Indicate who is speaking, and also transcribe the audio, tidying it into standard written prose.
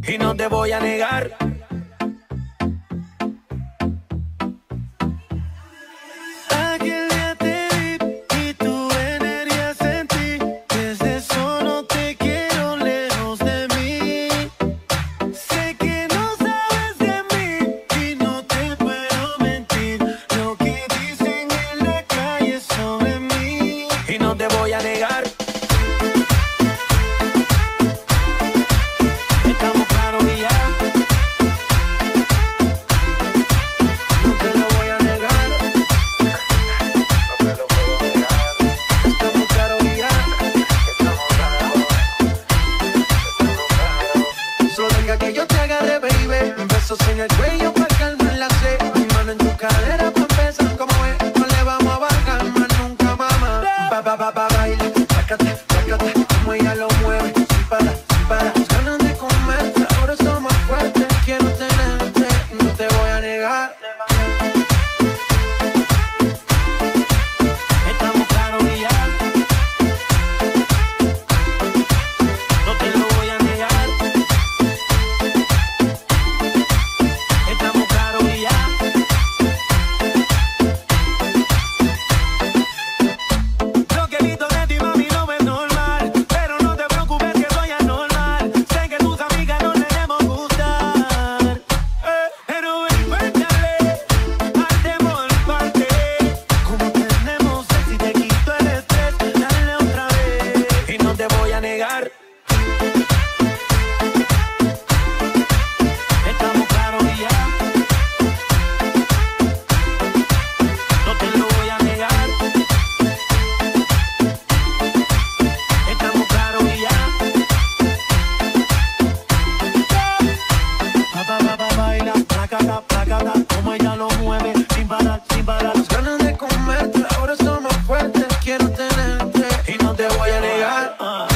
Speaker 1: y no te voy a negar.
Speaker 2: Aquel día te vi y tu energía sentí. Desde eso no te quiero lejos de mí. Sé que no sabes de mí y no te puedo mentir. Lo que dicen en la calle sobre mí
Speaker 1: Y no te voy a negar.
Speaker 2: estamos claros y ya. No te lo voy a negar. Estamos claros y ya. Solo deja que yo te agarre, baby. Besos en el cuello para calmar la sed. Mi mano en tu cadera pa' empezar como es. No le vamos a bajar más nunca, mamá. Baile, sácate, sácate. Como ella lo mueve, sin parar, sin parar. Las ganas de comerte, ahora son más fuertes. Quiero tenerte, no te voy a negar. Estamos claros y ya. No te lo voy a negar. Estamos claros y ya.
Speaker 1: Lo que he visto de ti, mami, no es normal. Pero no te preocupes que soy anormal. Sé que tus amigas no le debemos gustar. Pero ven, cuéntale al temor parte.
Speaker 2: Como tenemos sexy, te quito el estrés. Dale otra vez.
Speaker 1: Y no te voy a negar.
Speaker 2: Estamos claros y ya.
Speaker 1: No te lo voy a negar.
Speaker 2: Estamos claros y ya. Baila, placata, como ella lo mueve, sin parar, sin parar. Las ganas de comerte, ahora son más fuertes. Quiero tenerte y no te voy a negar.